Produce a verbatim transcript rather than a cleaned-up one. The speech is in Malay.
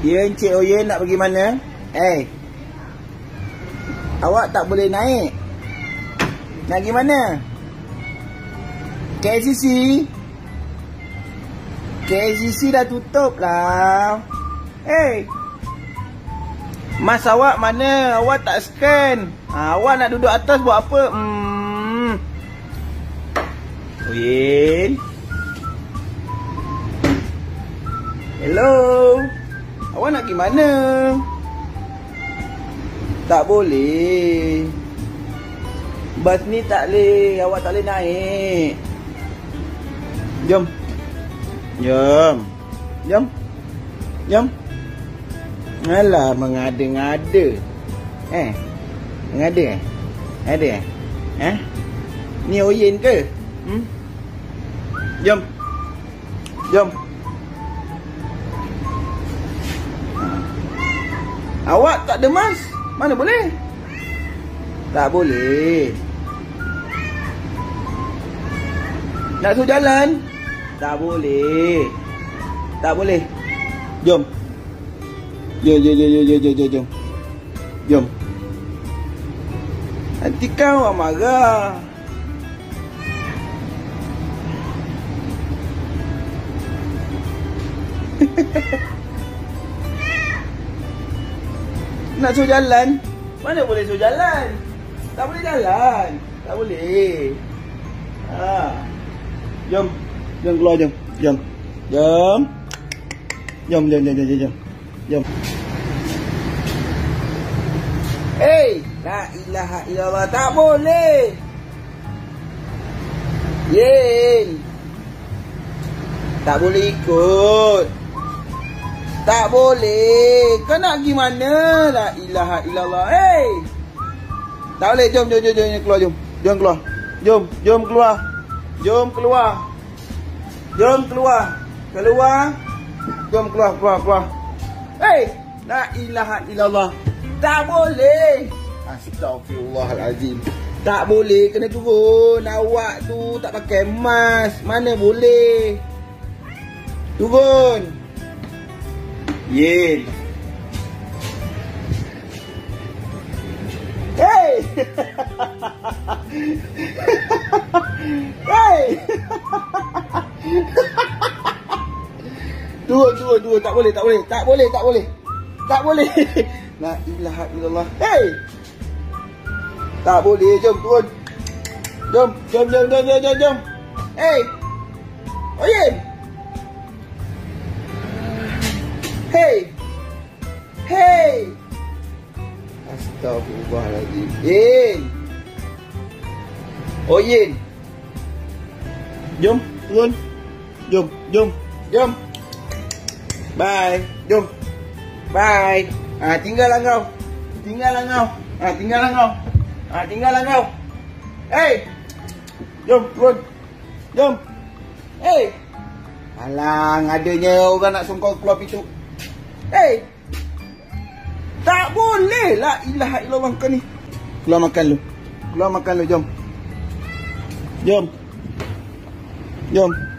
Ya, Encik Oyen nak pergi mana? Eh, awak tak boleh naik. Nak pergi mana? K L C C? K L C C dah tutup lah. Eh, mas awak mana? Awak tak scan. Ha, awak nak duduk atas buat apa? Hmm. Oyen. Hello. Awak nak pergi mana? Tak boleh. Bas ni tak boleh. Awak tak boleh naik. Jom. Jom. Jom. Jom. Alah, mengada-ngada. Eh? Mengada eh? Ada eh? Eh? Ni Oyen ke? Hmm? Jom. Jom. Awak tak ada mas? Mana boleh? Tak boleh. Nak suruh jalan? Tak boleh. Tak boleh. Jom. Jom, jom, jom, jom, jom, jom, jom. Jom. Nanti kan awak marah. Nak suruh jalan? Mana boleh suruh jalan? Tak boleh jalan. Tak boleh. Ha. Jom. Jom keluar jom. Jom. Jom. Jom, jom, jom, jom, jom. Jom. Hey, la ilaha illallah, tak boleh. Yen. Tak boleh ikut. Tak boleh. Kau nak pergi mana? La ilaha illallah. Hey. Tak boleh. Jom, jom, jom, jom keluar jom. Jom keluar. Jom, jom keluar. Jom keluar. Jom keluar. Keluar. Jom keluar, keluar, keluar. Hey, la ilaha illallah. Tak boleh. Astagfirullahalazim. Tak boleh, kena turun. Awak tu tak pakai mask. Mana boleh. Turun. Yen. Hey. Hey. Turun, turun, turun. Tak boleh, tak boleh. Tak boleh, tak boleh. Tak boleh. La ilaha illallah. Hey. Tak boleh, jom turun. Jom, jom, jom, jom, jom, jom, jom. Hey. Oyen. Hey. Hey. Astagfirullahaladzim. Yen. Oyen. Jom, turun. Jom, jom, jom. Bye. Jom. Bye. Ah, tinggallah kau. Tinggallah kau. Ah, tinggallah kau. Ah, tinggallah kau. Hey. Jom, turun. Jom. Hey. Alang, adanya orang nak suruh kau keluar pintu. Hey. Tak boleh. La ilaha illallah kau ni. Keluar makan lu. Keluar makan lu, jom. Jom. Jom.